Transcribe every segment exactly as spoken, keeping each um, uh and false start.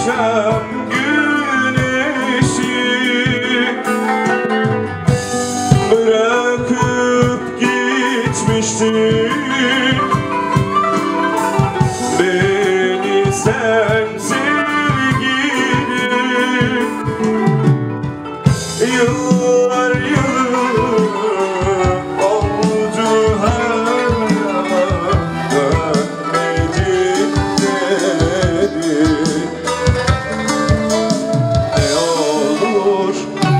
Akşam güneşi bırakıp gitmiştin beni, sen sevgilim. Yıllar yılı oldu hala dönmedin dedi. Ne olur,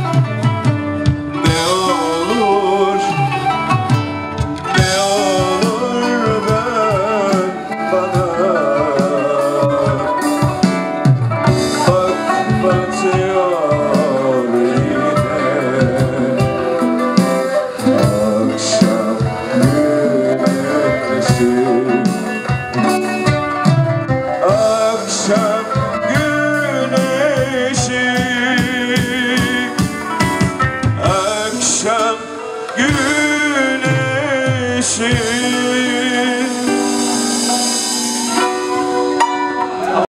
ne olur, ne olur ben bana bak batıyor yine akşam güneşi. Akşam güneşi, akşam güneşi.